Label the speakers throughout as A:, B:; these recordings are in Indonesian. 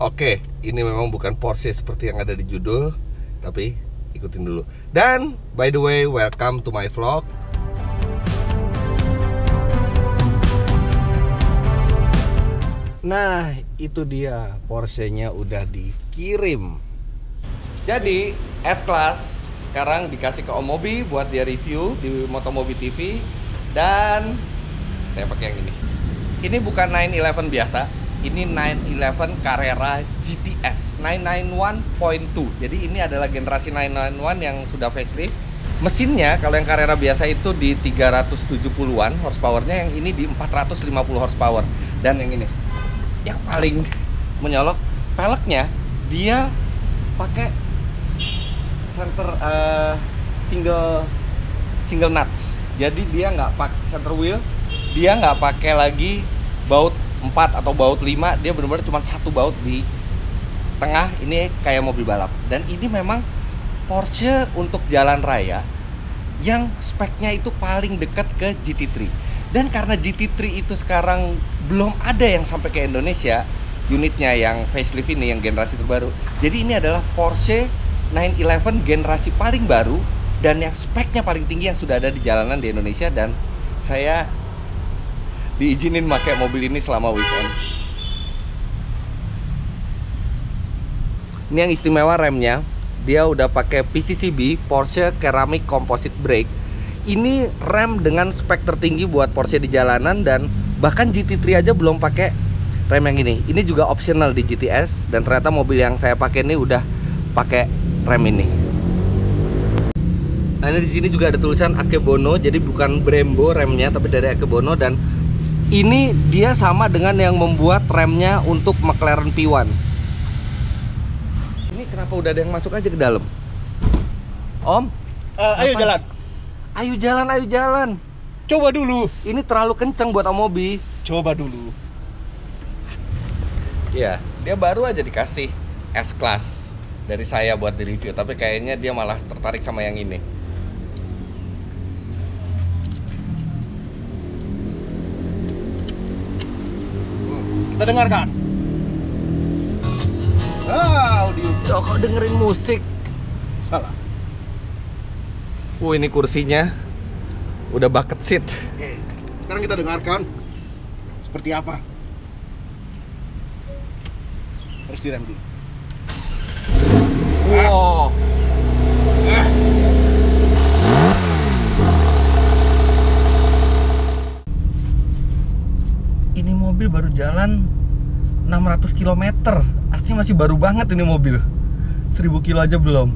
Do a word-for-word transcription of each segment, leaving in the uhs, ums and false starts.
A: Oke, ini memang bukan Porsche seperti yang ada di judul, tapi ikutin dulu. Dan by the way, welcome to my vlog. Nah, itu dia, Porsche-nya udah dikirim. Jadi, S-Class sekarang dikasih ke Om Mobi buat dia review di Motomobi T V. Dan saya pakai yang ini. Ini bukan nine eleven biasa, ini nine eleven Carrera G T S nine ninety-one point two. Jadi ini adalah generasi nine ninety-one yang sudah facelift. Mesinnya kalau yang Carrera biasa itu di tiga ratus tujuh puluhan horsepower-nya, yang ini di empat ratus lima puluh horsepower. Dan yang ini, yang paling menyolok, peleknya dia pakai center uh, single single nuts. Jadi dia nggak pakai center wheel, dia nggak pakai lagi baut empat atau baut lima, dia benar-benar cuma satu baut di tengah. Ini kayak mobil balap. Dan ini memang Porsche untuk jalan raya yang speknya itu paling dekat ke G T three. Dan karena G T three itu sekarang belum ada yang sampai ke Indonesia, unitnya yang facelift ini, yang generasi terbaru. Jadi ini adalah Porsche nine eleven generasi paling baru dan yang speknya paling tinggi yang sudah ada di jalanan di Indonesia. Dan saya diizinin pakai mobil ini selama weekend. Ini yang istimewa remnya, dia udah pakai P C C B, Porsche Ceramic Composite Brake. Ini rem dengan spek tertinggi buat Porsche di jalanan, dan bahkan G T three aja belum pakai rem yang ini. Ini juga optional di G T S, dan ternyata mobil yang saya pakai ini udah pakai rem ini. Nah, ini di sini juga ada tulisan Akebono, jadi bukan Brembo remnya, tapi dari Akebono. Dan ini dia sama dengan yang membuat remnya untuk McLaren P one. Ini kenapa udah ada yang masuk aja ke dalam? Om?
B: Uh, ayo jalan.
A: Ayo jalan, ayo jalan.
B: Coba dulu.
A: Ini terlalu kenceng buat Om Mobi.
B: Coba dulu.
A: Iya, dia baru aja dikasih S-Class dari saya buat di review, tapi kayaknya dia malah tertarik sama yang ini.
B: Kita dengarkan. Ah, audio.
A: Oh, kok dengerin musik?
B: Salah.
A: Uh, ini kursinya udah bucket seat.
B: Oke, sekarang kita dengarkan seperti apa. Harus direm dulu.
A: Wow.
B: Ah.
A: Ini mobil baru jalan enam ratus kilometer. Artinya masih baru banget ini mobil. seribu kilo aja belum.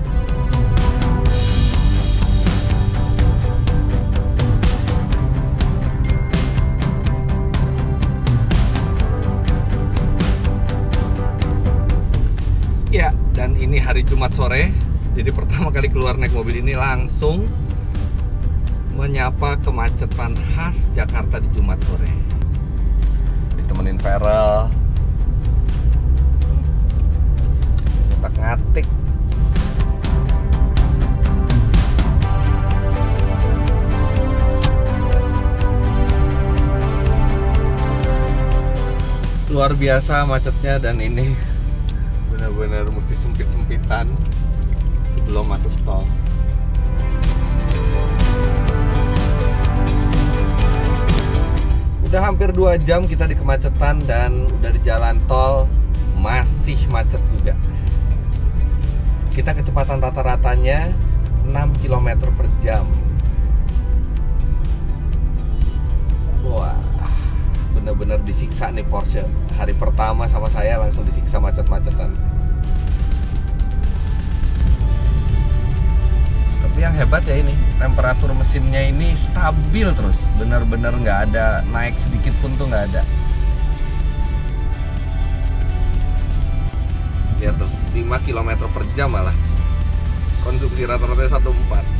A: Ya, dan ini hari Jumat sore. Jadi pertama kali keluar naik mobil ini langsung menyapa kemacetan khas Jakarta di Jumat sore. Ditemenin Farel, ngotak-ngatik. Luar biasa macetnya, dan ini benar-benar mesti sempit-sempitan sebelum masuk tol. Udah hampir dua jam kita di kemacetan, dan udah di jalan tol masih macet juga. Kita kecepatan rata-ratanya enam kilometer per jam. Wah, bener-bener disiksa nih Porsche. Hari pertama sama saya langsung disiksa macet-macetan. Tapi yang hebat ya ini, temperatur mesinnya ini stabil terus. Bener-bener nggak ada naik sedikit pun tuh nggak ada. Lihat tuh, lima kilometer per jam malah. Konsumsi rata-rata satu koma empat.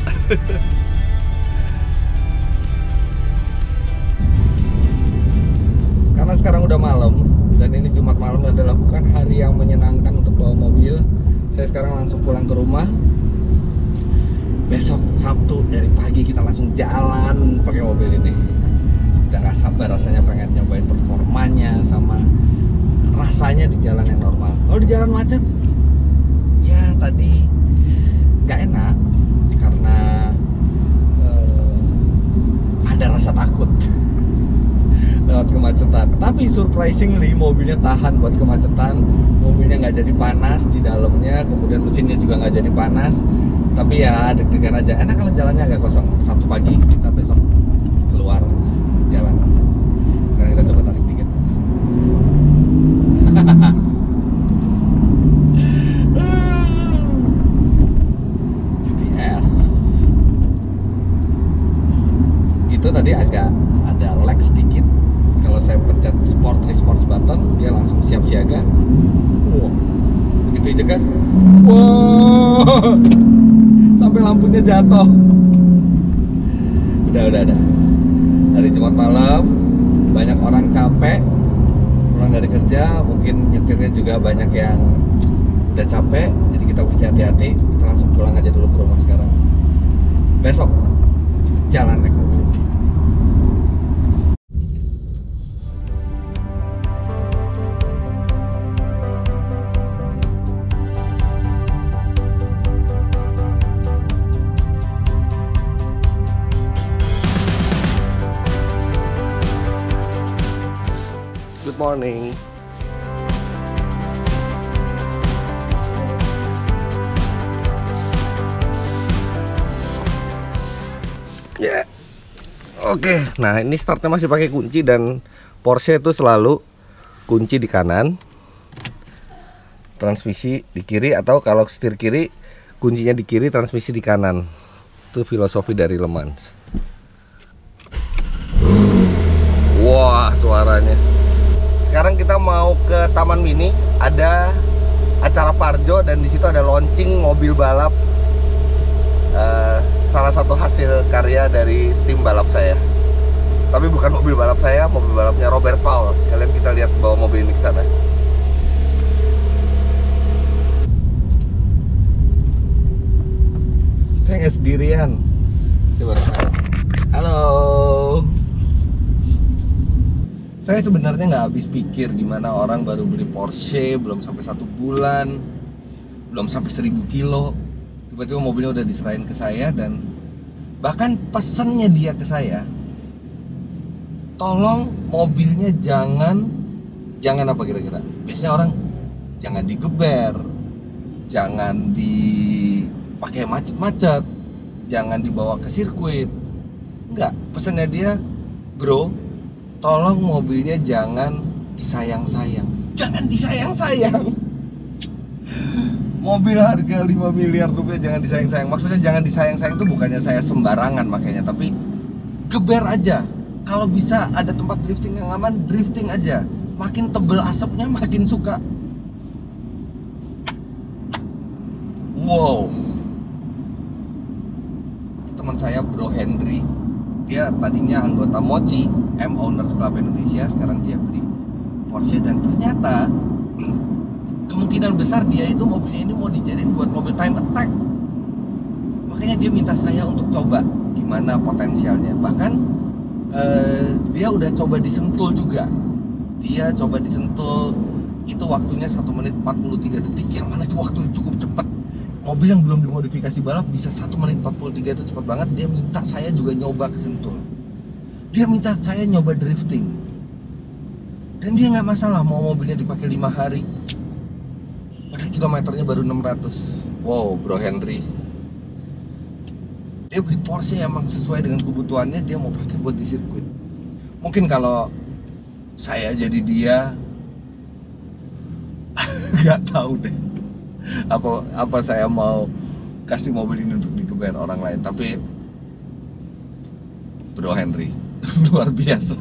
A: Karena sekarang udah malam, dan ini Jumat malam adalah bukan hari yang menyenangkan untuk bawa mobil. Saya sekarang langsung pulang ke rumah. Besok Sabtu dari pagi kita langsung jalan pakai mobil ini. Udah nggak sabar rasanya pengen nyobain performanya sama rasanya di jalan yang normal. Kalau di jalan macet, ya tadi nggak enak karena uh, ada rasa takut lewat kemacetan. Tapi surprisingly mobilnya tahan buat kemacetan. Mobilnya nggak jadi panas di dalamnya, kemudian mesinnya juga nggak jadi panas. Tapi ya deg-degan aja. Enak kalau jalannya agak kosong. Sabtu pagi kita besok keluar jalan. Sekarang kita coba tarik dikit. G T S itu tadi agak ada lag sedikit. Kalau saya pencet sport response button, dia langsung siap siaga. Wow, begitu aja guys. Wow, sampai lampunya jatuh. Udah udah udah. Hari Jumat malam, banyak orang capek pulang dari kerja, mungkin nyetirnya juga banyak yang udah capek, jadi kita mesti hati-hati. Kita langsung pulang aja dulu ke rumah sekarang. Besok jalan naik mobil. Good morning. Ya, yeah. Oke. Okay. Nah, ini startnya masih pakai kunci dan Porsche itu selalu kunci di kanan, transmisi di kiri, atau kalau setir kiri kuncinya di kiri, transmisi di kanan. Itu filosofi dari Le Mans. Wah, suaranya. Sekarang kita mau ke Taman Mini, ada acara Parjo dan di situ ada launching mobil balap. Uh, salah satu hasil karya dari tim balap saya. Tapi bukan mobil balap saya, mobil balapnya Robert Paul. Sekalian kita lihat bawa mobil ini ke sana. Saya nggak sendirian. Coba. Halo. Saya sebenarnya nggak habis pikir gimana orang baru beli Porsche, belum sampai satu bulan, belum sampai seribu kilo, tiba-tiba mobilnya udah diserahin ke saya. Dan bahkan pesennya dia ke saya, tolong mobilnya jangan jangan apa kira-kira. Biasanya orang jangan digeber, jangan dipakai macet-macet, jangan dibawa ke sirkuit. Enggak, pesennya dia, bro, tolong mobilnya jangan disayang-sayang. Jangan disayang-sayang. Mobil harga lima miliar rupiah jangan disayang-sayang. Maksudnya jangan disayang-sayang itu bukannya saya sembarangan makanya, tapi geber aja. Kalau bisa ada tempat drifting yang aman, drifting aja. Makin tebel asapnya makin suka. Wow. Teman saya Bro Henry, dia tadinya anggota Mochi M Owners Club Indonesia, sekarang dia beli Porsche dan ternyata kemungkinan besar dia itu mobilnya ini mau dijadiin buat mobil time attack. Makanya dia minta saya untuk coba gimana potensialnya. Bahkan eh, dia udah coba disentul juga. Dia coba disentul, itu waktunya satu menit empat puluh tiga detik, yang mana itu waktu cukup cepat. Mobil yang belum dimodifikasi balap bisa satu menit empat puluh tiga, itu cepat banget. Dia minta saya juga nyoba kesentul. Dia minta saya nyoba drifting. Dan dia nggak masalah mau mobilnya dipakai lima hari. Padahal kilometernya baru enam ratus. Wow, Bro Henry. Dia beli Porsche emang sesuai dengan kebutuhannya, dia mau pakai buat di sirkuit. Mungkin kalau saya jadi dia, nggak tahu deh. Apa apa saya mau kasih mobil ini untuk digeber orang lain. Tapi Bro Henry luar biasa.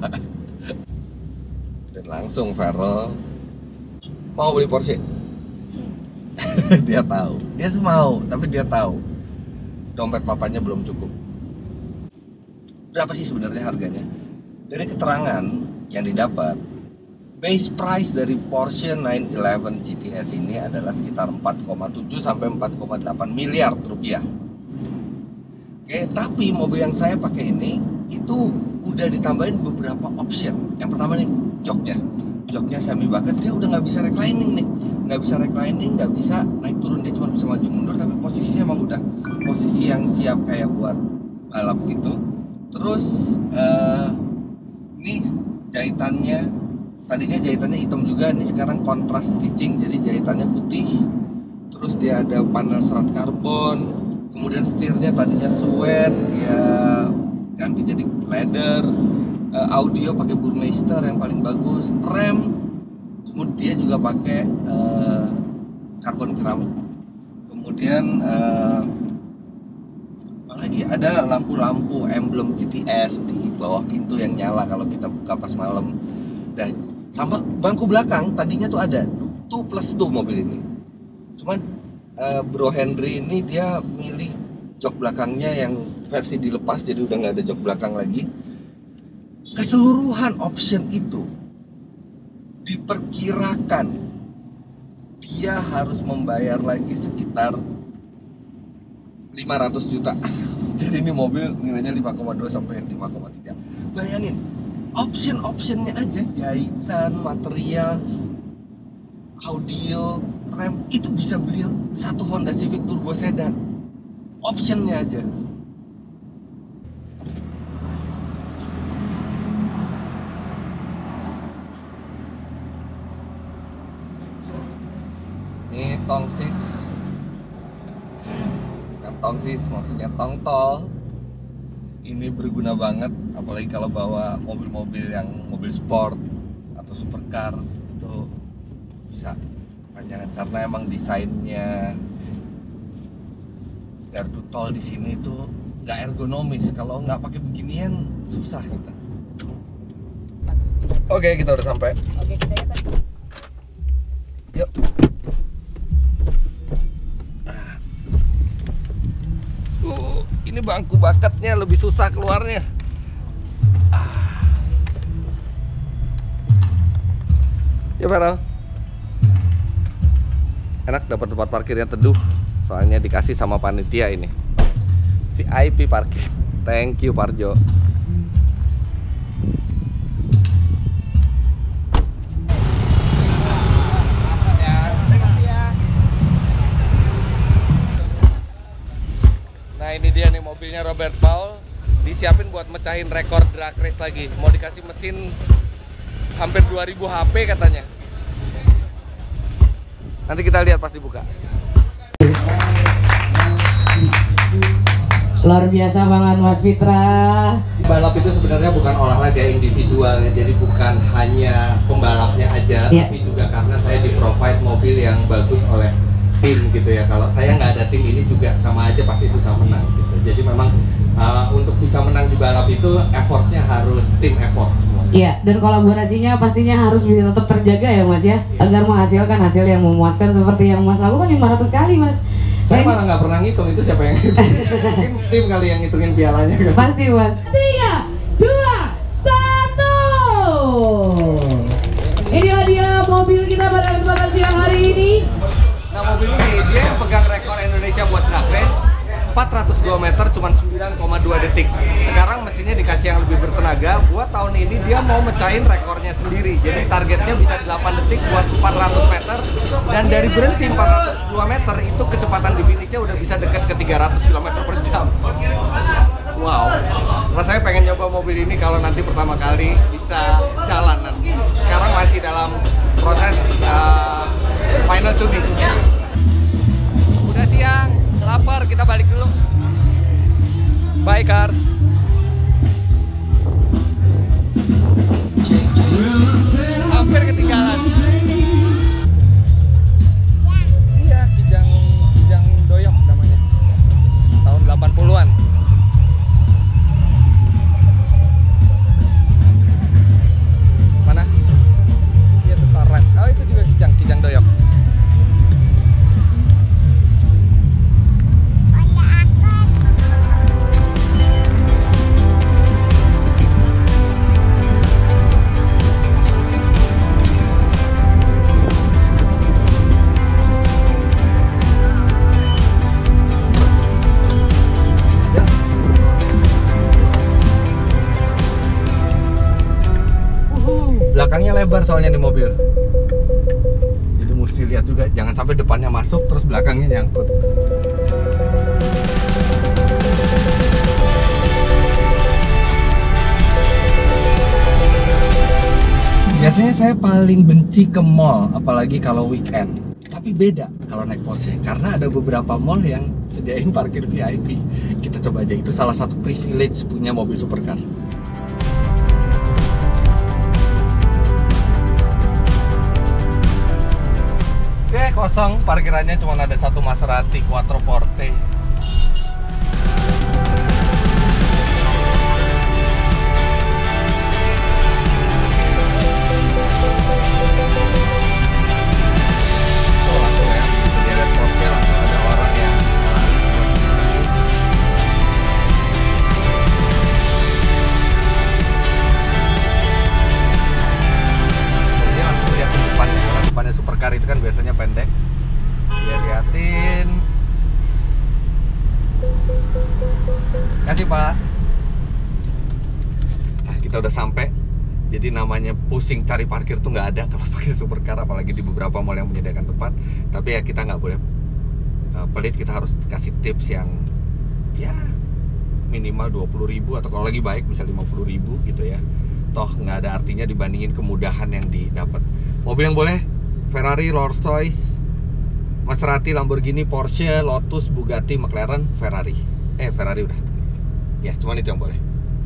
A: Dan langsung Farel mau beli Porsche. Dia tahu, dia sih mau, tapi dia tahu dompet papanya belum cukup. Berapa sih sebenarnya harganya? Dari keterangan yang didapat, base price dari Porsche nine eleven G T S ini adalah sekitar empat koma tujuh sampai empat koma delapan miliar rupiah. Oke, tapi mobil yang saya pakai ini itu udah ditambahin beberapa option. Yang pertama nih joknya. joknya semi bucket, dia udah nggak bisa reclining nih, nggak bisa reclining, nggak bisa naik turun, dia cuma bisa maju mundur, tapi posisinya emang udah posisi yang siap kayak buat balap gitu. Terus uh, ini jahitannya, tadinya jahitannya hitam juga, ini sekarang kontras stitching, jadi jahitannya putih. Terus dia ada panel serat karbon, kemudian setirnya tadinya suede, dia ganti jadi leather. Uh, audio pakai Burmeister yang paling bagus, rem kemudian dia juga pakai uh, karbon keramik. Kemudian uh, apalagi ada lampu-lampu emblem G T S di bawah pintu yang nyala kalau kita buka pas malam. Dan sama bangku belakang tadinya tuh ada two plus two mobil ini, cuman uh, Bro Henry ini dia milih jok belakangnya yang versi dilepas, jadi udah nggak ada jok belakang lagi. Keseluruhan option itu diperkirakan dia harus membayar lagi sekitar lima ratus juta. Jadi ini mobil nilainya lima koma dua sampai lima koma tiga. Bayangin, option-optionnya aja, jahitan, material, audio, rem, itu bisa beli satu Honda Civic Turbo Sedan. Optionnya aja. Ini tongsis, bukan tongsis, maksudnya tong tol. Ini berguna banget, apalagi kalau bawa mobil-mobil yang mobil sport atau supercar, itu bisa kepanjangan karena emang desainnya gardu tol di sini tuh nggak ergonomis. Kalau nggak pakai beginian susah kita. Oke, kita udah sampai.
C: Oke, kita ya tadi.
A: Yuk. Uh, ini bangku bakatnya lebih susah keluarnya. Ah. Ya Farel. Enak dapat tempat parkir yang teduh. Soalnya dikasih sama panitia ini. V I P parkir. Thank you Parjo. Nah ini dia nih mobilnya Robert Paul, disiapin buat mecahin rekor drag race lagi. Mau dikasih mesin hampir dua ribu H P katanya. Nanti kita lihat pas dibuka.
C: Luar biasa banget Mas Fitra.
A: Balap itu sebenarnya bukan olahraga individual ya, jadi bukan hanya pembalapnya aja, yeah. Tapi juga karena saya di provide mobil yang bagus oleh tim gitu ya. Kalau saya nggak ada tim ini juga sama aja pasti susah menang gitu. Jadi memang uh, untuk bisa menang di balap itu effortnya harus tim effort semua.
C: Iya, dan kolaborasinya pastinya harus bisa tetap terjaga ya Mas ya, yeah. Agar menghasilkan hasil yang memuaskan seperti yang Mas lakukan lima ratus kali Mas.
A: Saya malah nggak pernah ngitung itu siapa yang ngitung. Mungkin tim kali yang ngitungin pialanya kan?
C: Pasti Mas. Tiga, dua, satu. Ini dia mobil kita pada kesempatan siang hari ini.
A: Nah mobil ini dia yang pegang rekor Indonesia buat drag race empat ratus dua meter cuma sembilan koma dua detik. Sekarang mesinnya dikasih yang lebih bertenaga. Buat tahun ini dia mau mecahin rekornya sendiri. Jadi targetnya bisa delapan detik buat empat ratus meter. Dan dari berhenti empat ratus dua meter itu kecepatan di finishnya udah bisa dekat ke tiga ratus kilometer per jam. Wow, rasanya pengen nyoba mobil ini kalau nanti pertama kali bisa jalan nanti. Sekarang masih dalam proses uh, final tuning. Udah siang, lapar, kita balik dulu. Bye cars. Hampir ketinggalan. Iya, Kijang Kijang Doyok namanya. Tahun delapan puluhan. Mana? Iya tuh Starlight. Oh itu juga Kijang Kijang Doyok. lebar soalnya di mobil. Jadi mesti lihat juga, jangan sampai depannya masuk terus belakangnya nyangkut. Biasanya saya paling benci ke mall, apalagi kalau weekend. Tapi beda kalau naik Porsche, karena ada beberapa mall yang sediain parkir V I P. Kita coba aja, itu salah satu privilege punya mobil supercar. Oke, kosong parkirannya, cuma ada satu Maserati Quattroporte. Supercar itu kan biasanya pendek. Dia liatin. Kasih Pak. Nah, kita udah sampai. Jadi namanya pusing cari parkir tuh nggak ada kalau pakai supercar, apalagi di beberapa mall yang menyediakan tempat. Tapi ya kita nggak boleh uh, pelit, kita harus kasih tips yang ya minimal dua puluh ribu, atau kalau lagi baik bisa lima puluh ribu gitu ya. Toh nggak ada artinya dibandingin kemudahan yang didapat. Mobil yang boleh Ferrari, Rolls-Royce, Maserati, Lamborghini, Porsche, Lotus, Bugatti, McLaren, Ferrari. Eh, Ferrari udah. Ya, cuman itu yang boleh.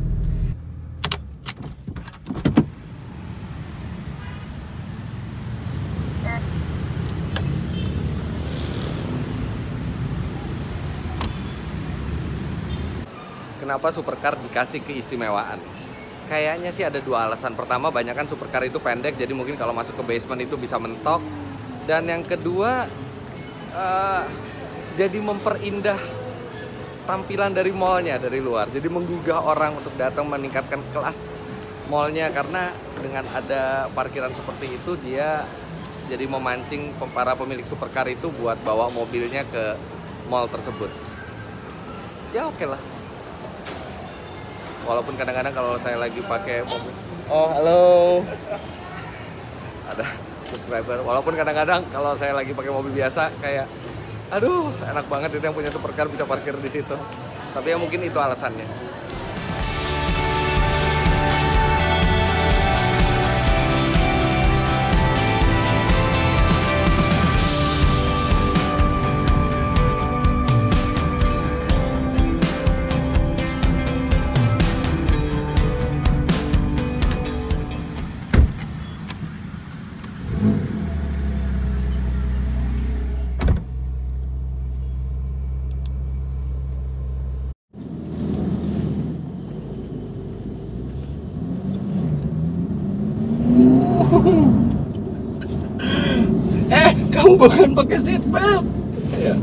A: Kenapa supercar dikasih keistimewaan? Kayaknya sih ada dua alasan. Pertama, banyak kan supercar itu pendek, jadi mungkin kalau masuk ke basement itu bisa mentok. Dan yang kedua, uh, jadi memperindah tampilan dari mallnya dari luar. Jadi menggugah orang untuk datang, meningkatkan kelas mallnya. Karena dengan ada parkiran seperti itu, dia jadi memancing para pemilik supercar itu buat bawa mobilnya ke mall tersebut. Ya oke lah. Walaupun kadang-kadang kalau saya lagi pakai mobil, oh halo, ada subscriber. Walaupun kadang-kadang kalau saya lagi pakai mobil biasa, kayak, aduh, enak banget itu yang punya supercar bisa parkir di situ. Tapi ya mungkin itu alasannya. Eh, kamu bukan pakai seatbelt. Ya.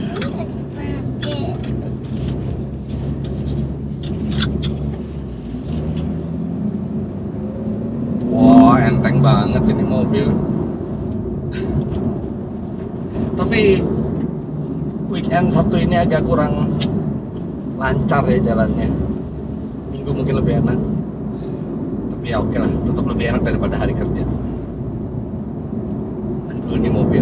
A: Wah, enteng banget sih ini mobil. Tapi weekend Sabtu ini agak kurang lancar ya jalannya. Minggu mungkin lebih enak. Tapi ya oke lah, tetap lebih enak daripada hari kerja. Aduh, ini mobil.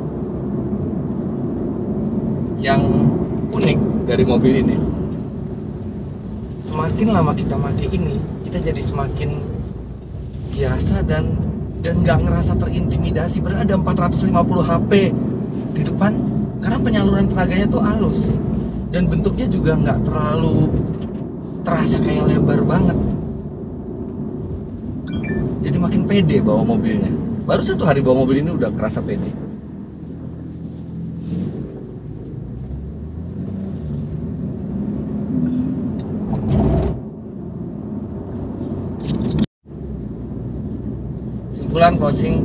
A: Yang unik dari mobil ini, semakin lama kita pakai ini, kita jadi semakin biasa dan dan nggak ngerasa terintimidasi. Padahal ada empat ratus lima puluh H P di depan, karena penyaluran tenaganya tuh halus dan bentuknya juga nggak terlalu terasa kayak lebar banget. Jadi makin pede bawa mobilnya. Baru satu hari bawa mobil ini udah kerasa pede. Simpulan closing.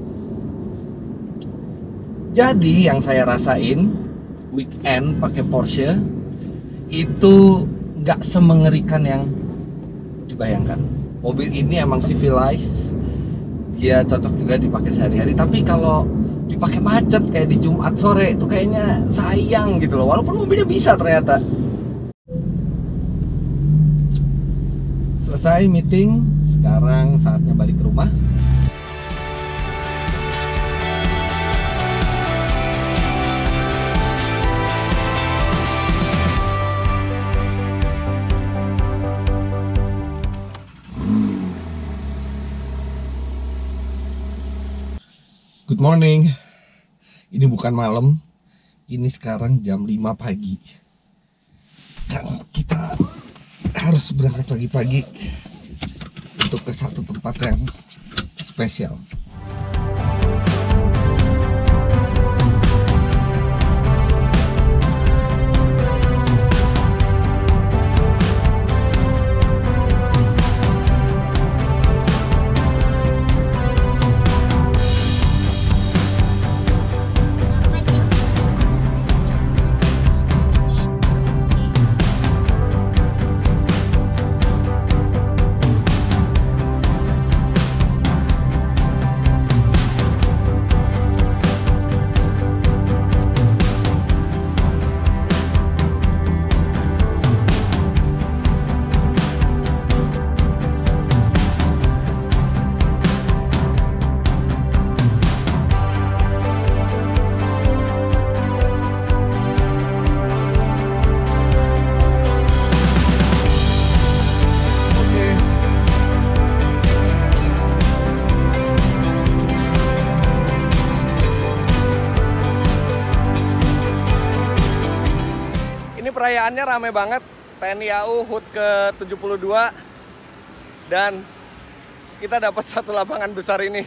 A: Jadi yang saya rasain weekend pakai Porsche itu nggak semengerikan yang dibayangkan. Mobil ini emang civilized, dia cocok juga dipakai sehari-hari. Tapi kalau dipakai macet kayak di Jumat sore itu kayaknya sayang gitu loh. Walaupun mobilnya bisa ternyata. Selesai meeting, sekarang saatnya balik ke rumah. morning. Ini bukan malam. Ini sekarang jam lima pagi. Dan kita harus berangkat pagi-pagi untuk ke satu tempat yang spesial. Perayaannya rame banget, T N I A U H U T ke tujuh puluh dua, dan kita dapat satu lapangan besar ini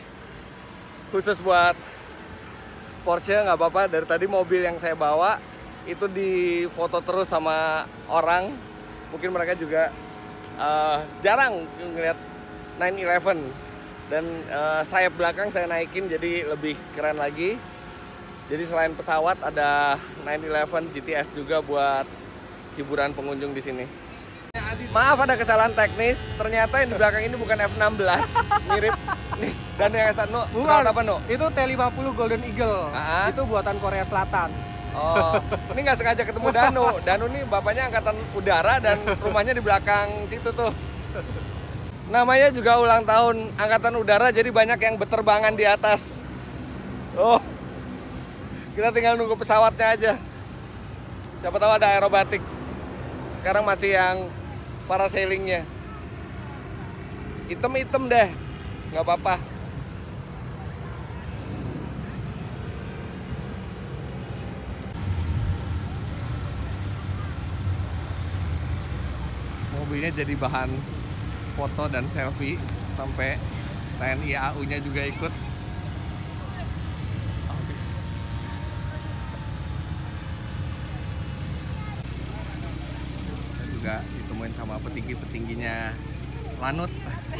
A: khusus buat Porsche. Nggak apa-apa, dari tadi mobil yang saya bawa itu difoto terus sama orang, mungkin mereka juga uh, jarang ngeliat nine eleven, dan uh, sayap belakang saya naikin jadi lebih keren lagi. Jadi selain pesawat ada nine eleven G T S juga buat hiburan pengunjung di sini. Maaf ada kesalahan teknis, ternyata yang di belakang ini bukan F enam belas, mirip nih. Dan yang no,
D: bukan
A: apa no?
D: Itu T lima puluh Golden Eagle.
A: Aa?
D: Itu buatan Korea Selatan.
A: Oh, ini nggak sengaja ketemu Danu. Danu nih bapaknya angkatan udara dan rumahnya di belakang situ tuh. Namanya juga ulang tahun angkatan udara, jadi banyak yang berterbangan di atas. Oh, kita tinggal nunggu pesawatnya aja. Siapa tahu ada aerobatik. Sekarang masih yang parasailingnya. Item-item deh, nggak apa-apa. Mobilnya jadi bahan foto dan selfie, sampai T N I A U-nya juga ikut. Juga ditemuin sama petinggi-petingginya Lanut.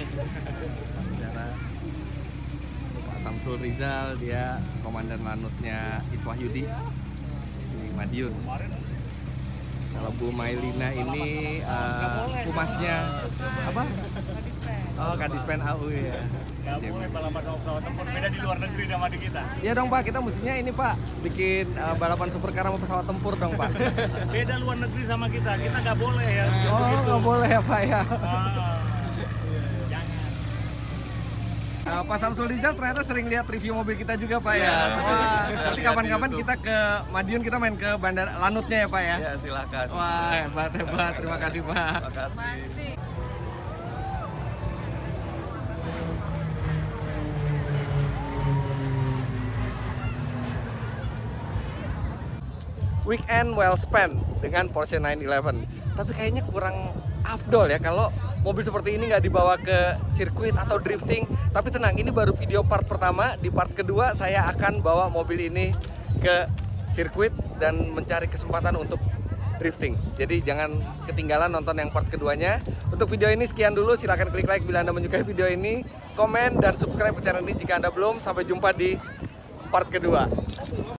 A: Pak Samsul Rizal, dia komandan Lanutnya Iswah Yudi di Madiun. Kalau Bu Mailina ini uh, humasnya apa? Oh, Kadispen A U ya.
E: Nggak boleh balapan sama pesawat tempur, beda di luar negeri sama di kita.
A: Iya dong Pak, kita mestinya ini Pak, bikin uh, balapan supercar sama pesawat tempur dong Pak.
E: Beda luar negeri sama kita, kita nggak boleh ya.
A: Oh, nggak boleh ya Pak ya.
E: Ah, jangan.
A: Uh, Pak Samsul Rizal ternyata sering lihat review mobil kita juga Pak ya.
F: Iya,
A: Wah,
F: saya
A: nanti
F: lihat
A: kapan-kapan
F: di YouTube.
A: kita ke Madiun, kita main ke bandar Lanutnya ya Pak ya.
F: Ya silakan.
A: Wah, hebat hebat. Terima kasih Pak.
F: Terima kasih.
A: Weekend well spent dengan Porsche nine eleven. Tapi kayaknya kurang afdol ya kalau mobil seperti ini nggak dibawa ke sirkuit atau drifting. Tapi tenang, ini baru video part pertama. Di part kedua saya akan bawa mobil ini ke sirkuit dan mencari kesempatan untuk drifting. Jadi jangan ketinggalan nonton yang part keduanya. Untuk video ini sekian dulu. Silahkan klik like bila Anda menyukai video ini, komen dan subscribe ke channel ini jika Anda belum. Sampai jumpa di part kedua.